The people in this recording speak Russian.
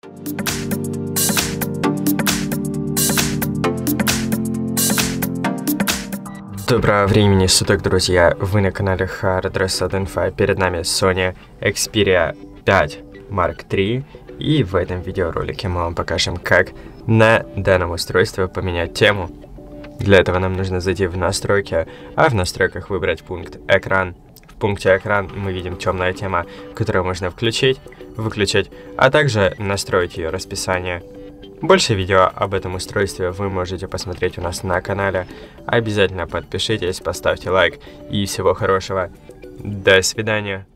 Доброго времени суток, друзья! Вы на канале Hard Reset Info. Перед нами Sony Xperia 5 Mark III. И в этом видеоролике мы вам покажем, как на данном устройстве поменять тему. Для этого нам нужно зайти в настройки, а в настройках выбрать пункт «Экран». В пункте «Экран» мы видим темная тема, которую можно включить, выключить, а также настроить ее расписание. Больше видео об этом устройстве вы можете посмотреть у нас на канале. Обязательно подпишитесь, поставьте лайк и всего хорошего. До свидания.